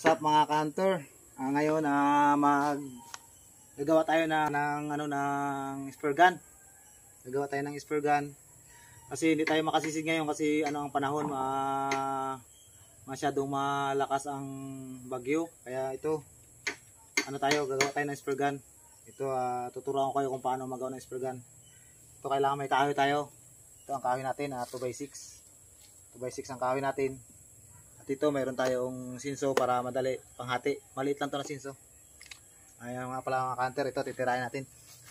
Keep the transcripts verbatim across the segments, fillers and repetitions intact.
What's up mga ka-hunter? Ah, ngayon ah, mag gagawa tayo na ng ano ng spear gun. Gagawa tayo ng spear gun. Kasi hindi tayo makasisid ngayon kasi ano ang panahon, ah, masyadong malakas ang bagyo. Kaya ito ano tayo, gagawa tayo ng spear gun. Ito ah, tuturuan ko kayo kung paano magawa ng spear gun. Ito kailangan may kahoy tayo. Ito ang kahoy natin, ah, two by six. two by six ang kahoy natin. Dito mayroon tayong sinso para madali panghati. Maliit lang to na sinso. Ayan nga pala mga ka-hunter, ito titirahin natin.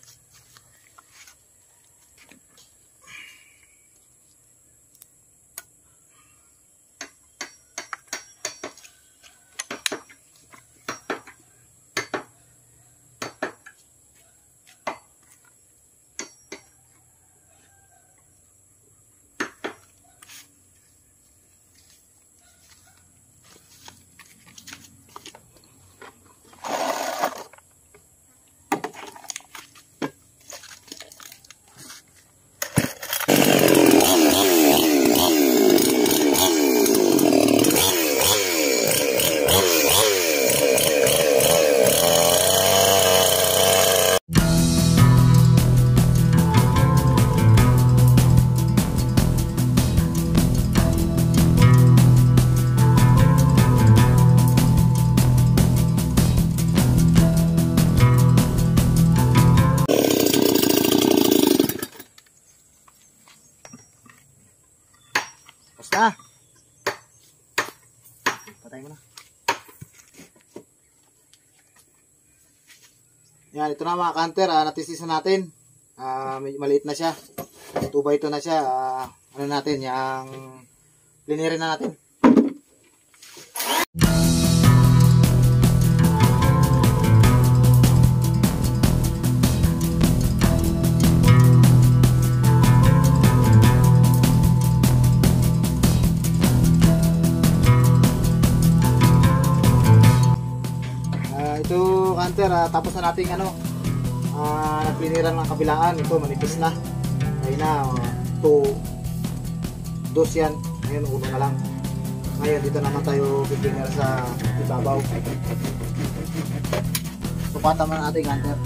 Basta. Patay mo na. Yan, ito na mga ka-hunter, ah, natisisan natin. Ah, maliit na siya. two by two na siya. Ah, ano natin, yung linirin na natin. Ito ka-hunter, uh, tapos na natin ano, uh, nagliniran ng kabilaan. Ito manipis na. Ayun na, two dos yan. Ngayon uno na lang. Ngayon dito naman tayo pipinir sa ibabaw. Supatan na natin ka-hunter.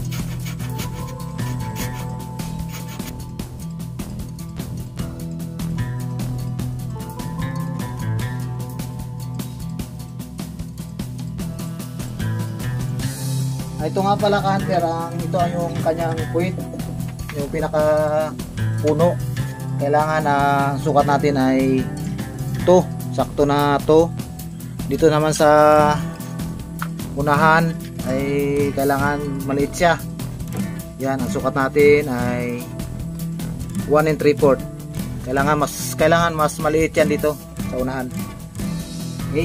Ito nga pala ka-hunter, ang ito ang yung kanyang point, yung pinaka puno. Kailangan na uh, sukat natin ay to, sakto na to. Dito naman sa unahan ay kailangan maliit siya. Yan, ang sukat natin ay one and three fourths. Kailangan mas kailangan mas maliit yan dito sa unahan. Okay.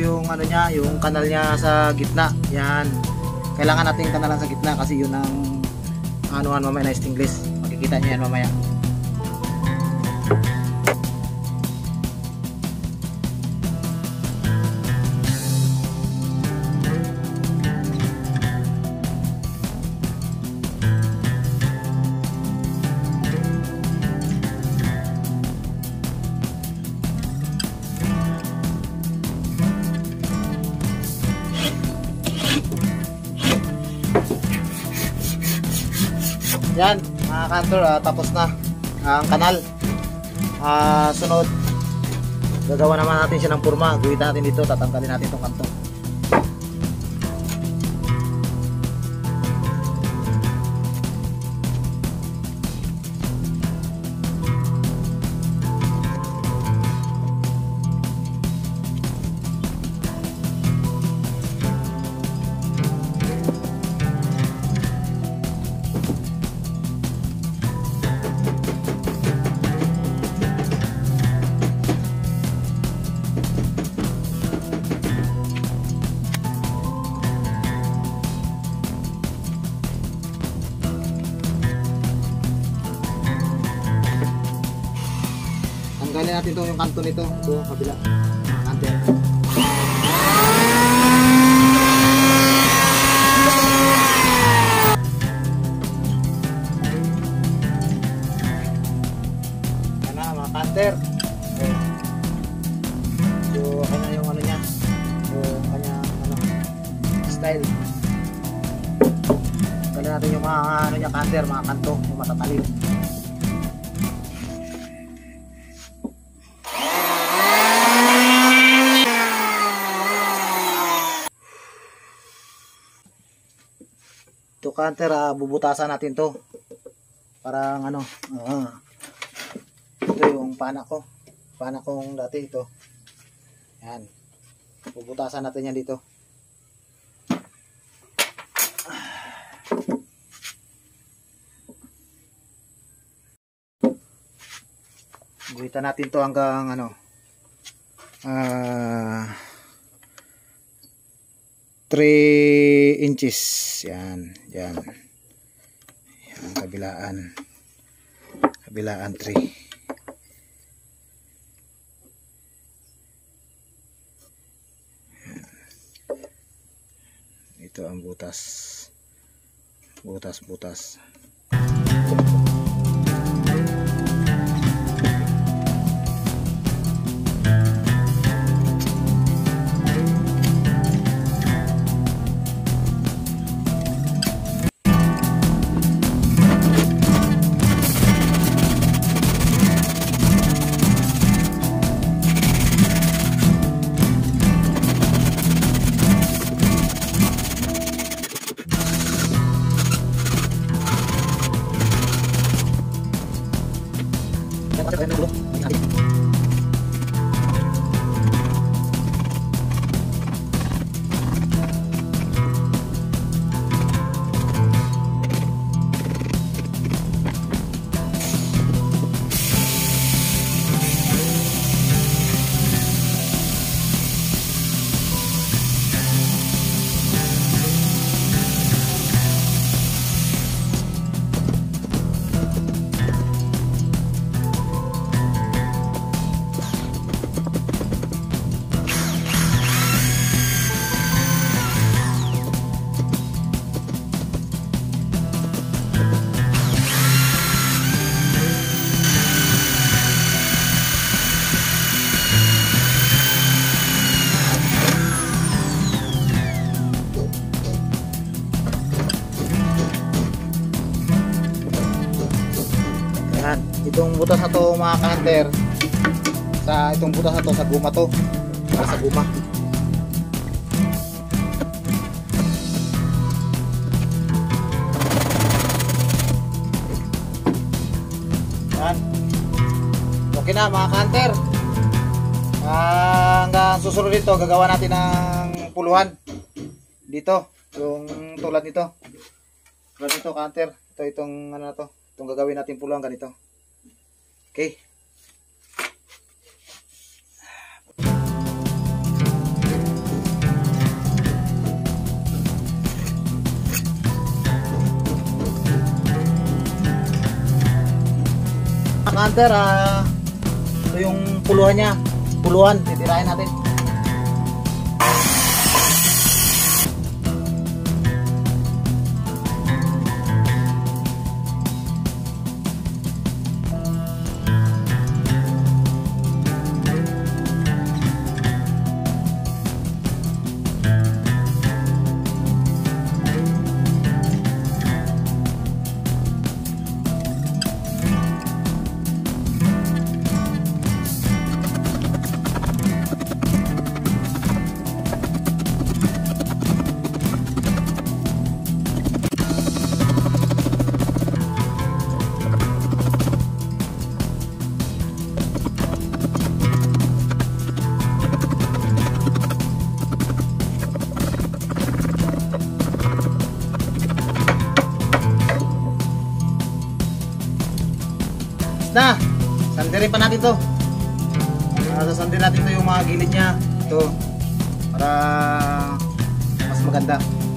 yung ano niya, yung kanal niya sa gitna. Yan. Kailangan natin kanalan sa gitna kasi yun ang anuhan mamaya na stainless. Makikita niyo yan mamaya. Yan, mga kantor, uh, tapos na ang kanal. Uh, sunod, gagawa naman natin siya ng purma. Guhitan natin dito, tatanggalin natin itong kanto. Tanggalin natin itong yung kanto nito. Ito, kabila. Kanto. Yan na, mga kanter. So, kanya yung ano niya. Yung kanya, ano, style. Tanggalin natin yung mga, ano niya, kanter, mga kanto, yung matataliw. Ito kanter, uh, bubutasan natin to. Parang ano, uh, ito yung pana ko. Pana kong dati ito. Yan. Bubutasan natin yan dito. Guhitan natin to hanggang ano, ah uh, three inches. Yan, yan. Yan, kabilaan. Kabilaan three. Yan. Ito ang butas. Butas-butas. Itong butas na to mga kanter, sa itong butas na to sa guma to, para sa guma. Yan. Okay na mga kanter. Ah, hanggang susunod dito gagawa natin ng puluhan dito, yung tulad nito. Tulad nito kanter. Ito itong ano na to, itong gagawin natin puluhan ganito. Okay. hunter, ah, ito yung puluhan niya. Puluhan, titirahin natin. Na, sandirin pa natin to. Uh, sasandirin natin to yung mga gilid niya. Ito, para mas maganda.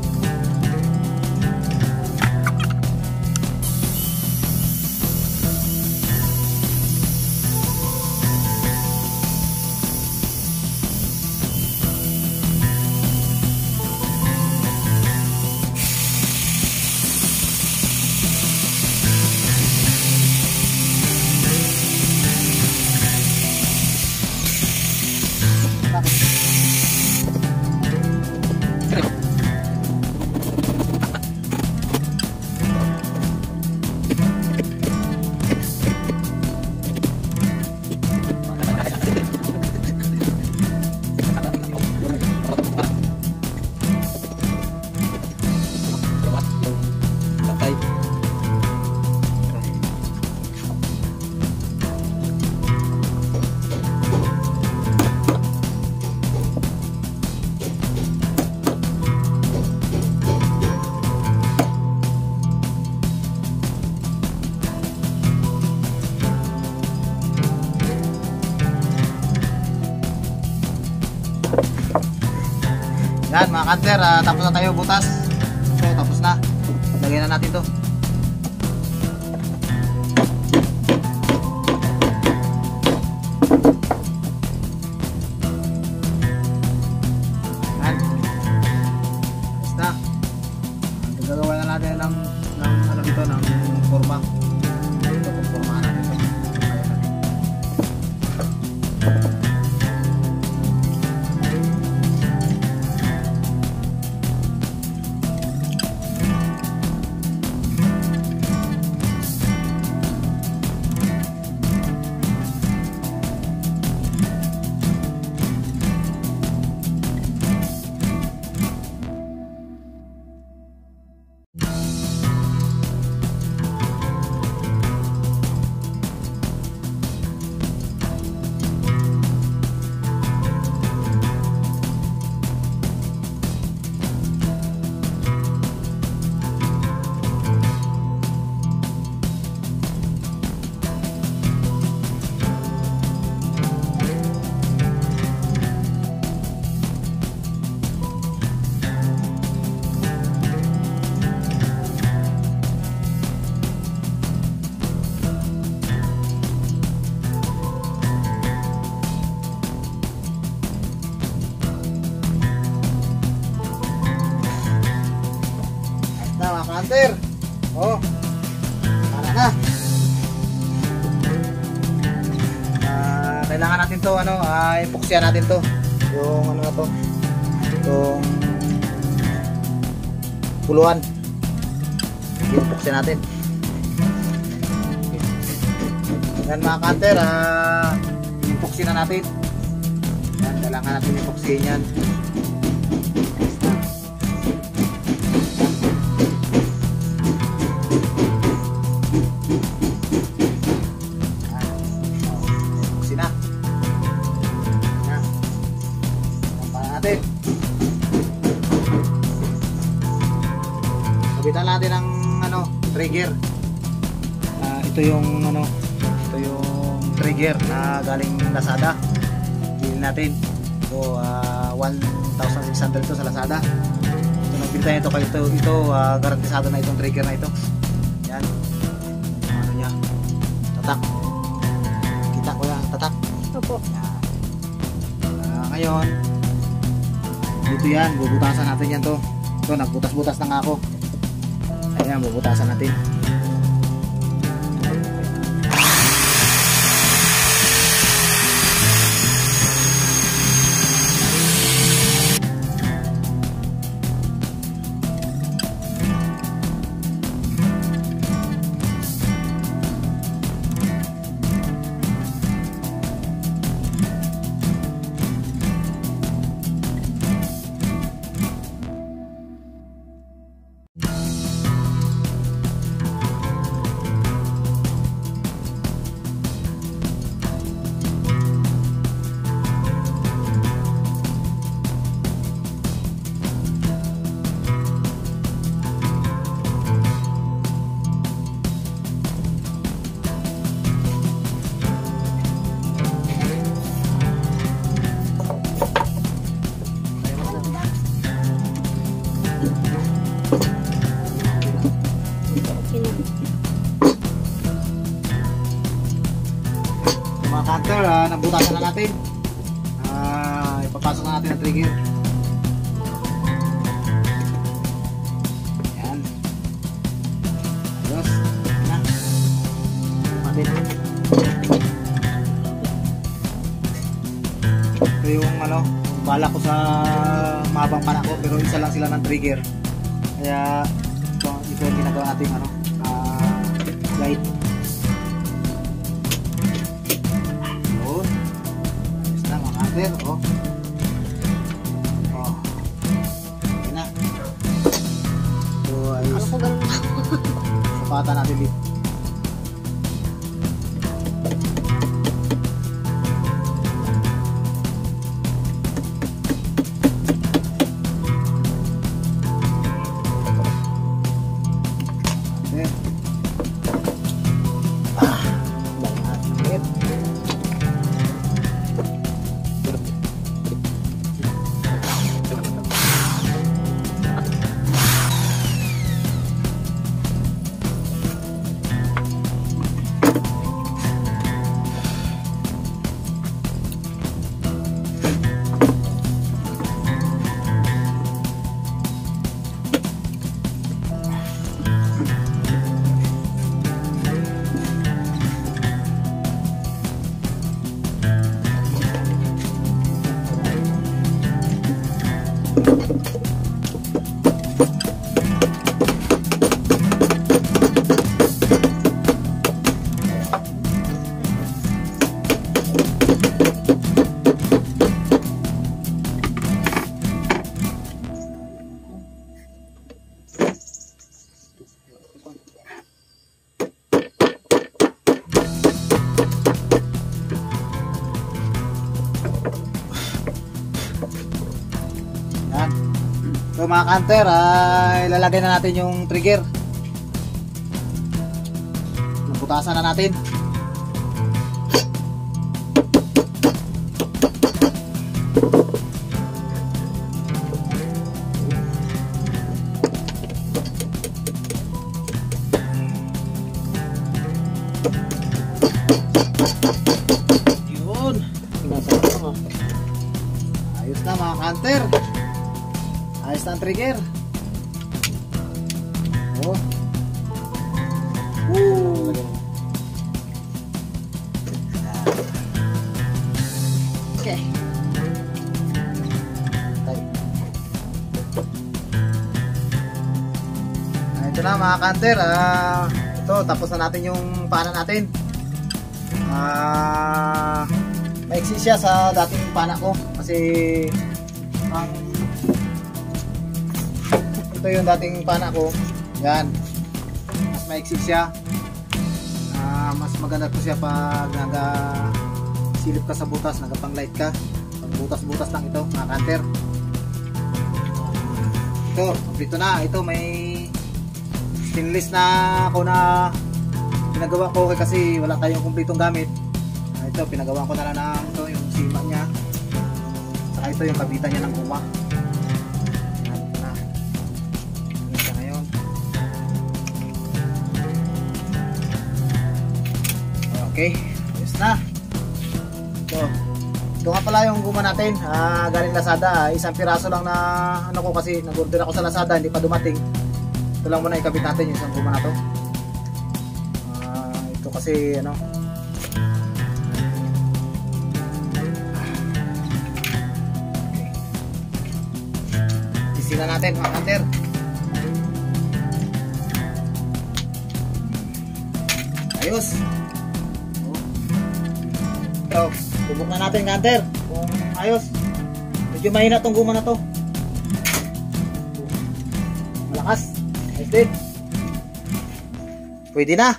Yan mga hunter, uh, tapos na tayo butas. So tapos na. Lagyan na natin to. Yan. Tapos na. Gagawa na natin ng, ng ano dito, ng forma. Ito kung forma natin ito. Ayan natin. Hunter. Oh. Para na. Uh, kailangan natin 'to ano, ay uh, epoxy natin 'to. Yung ano na 'to. Yung puluhan. Epoxy natin. Yan mga hunter, ah uh, epoxy na natin. Yan, kailangan natin epoxy yan. Kapitan natin ang ano, trigger. Uh, ito yung ano, ito yung trigger na galing Lazada. Bilhin natin. So uh, one thousand six hundred to sa Lazada. So nagbili ito kay ito, ito uh, garantisado na itong trigger na ito. Yan. Ano niya? Tatak. Opo. Uh, ngayon, dito yan, bubutasan natin yan to. Ito, nagbutas-butas na nga ako. Ayan, bubutasan natin. Mga cutter, uh, nabutasan na natin. Uh, ipapasok na natin ang trigger. Ayan. Ayos. Ayan na. Ayan. Ito yung ano, bala ko sa mahabang pana ko, pero isa lang sila ng trigger. Kaya ito, ito yung ginagawa natin ano, uh, guide. Oh. Oh. Yan na. So, ayos. Ako ganun ako. Sapatan natin dito. Okay. Ah, bangat. Okay. So mga kanter, ay ilalagay na natin yung trigger. Naputasan na natin. Yun. Ayos na mga kanter. Ayos na ang trigger. Oh. Woo. Okay. Ito na mga kanter. Uh, ito, tapos na natin yung pana natin. Uh, maiksi siya sa dating pana ko. Kasi ang ito yung dating pana ko. Yan. Mas maiksi siya. Uh, mas maganda po siya pag nagasilip ka sa butas, nagapang light ka. Pag butas-butas lang ito, mga kanter. Ito, kompleto na. Ito may stainless na ako na pinagawa ko kasi wala tayong kumpletong gamit. Uh, ito, pinagawa ko na lang ng ito, yung sima niya. Saka ito yung kabitan niya ng guma. Okay, ayos na. Ito. ito nga pala yung guma natin, ah, galing Lazada. Isang piraso lang na ano ko kasi nag-order ako sa Lazada, hindi pa dumating. Ito lang muna ikabit natin yung isang guma na to. Ah, ito kasi ano, sisilan natin mga kanter. Ayos. So, bubuk na natin kanter kung ayos. Medyo mahina tong guma na to. Malakas. Ayos din. Pwede na.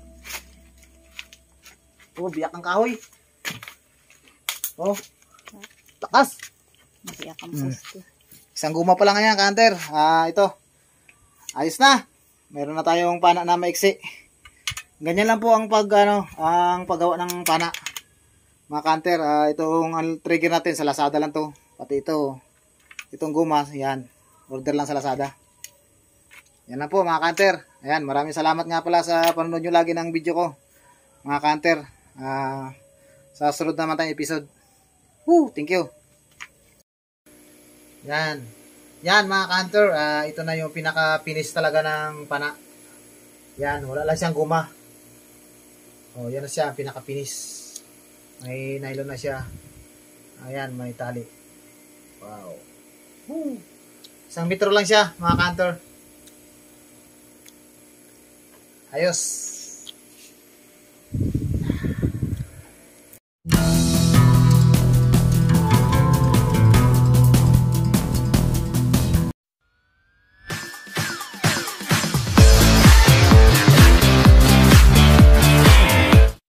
Oh, biyak ng kahoy. Oh, lakas. Biyak ang Hmm. poste. Isang guma pa lang yan kanter. Ah, ito. Ayos na. Meron na tayong pana na maiksi. Ganyan lang po ang pag ano, ang paggawa ng pana. Mga kanter, uh, itong uh, trigger natin sa Lazada lang to. Pati ito, itong guma, yan. Order lang sa Lazada. Yan lang po mga kanter. Ayan, maraming salamat nga pala sa panonood nyo lagi ng video ko. Mga kanter, uh, sa sunod naman tayong episode. Woo, thank you. Yan. Yan mga kanter, uh, ito na yung pinaka-finish talaga ng pana. Yan, wala lang siyang guma. Oh, yan na siya, pinaka-finish. May nylon na siya. Ayan, may tali. Wow. Woo. Isang metro lang siya, mga kantor. Ayos.